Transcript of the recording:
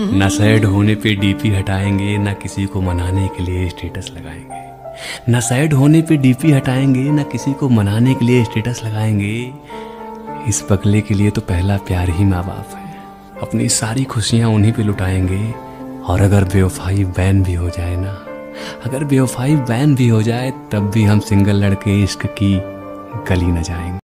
ना सैड होने पे डीपी हटाएंगे, ना किसी को मनाने के लिए स्टेटस लगाएंगे। ना सैड होने पे डीपी हटाएंगे, ना किसी को मनाने के लिए स्टेटस लगाएंगे। इस पगले के लिए तो पहला प्यार ही माँ बाप है। अपनी सारी खुशियाँ उन्हीं पे लुटाएंगे। और अगर बेवफाई बैन भी हो जाए ना, अगर बेवफाई बैन भी हो जाए, तब भी हम सिंगल लड़के इश्क की गली न जाएंगे।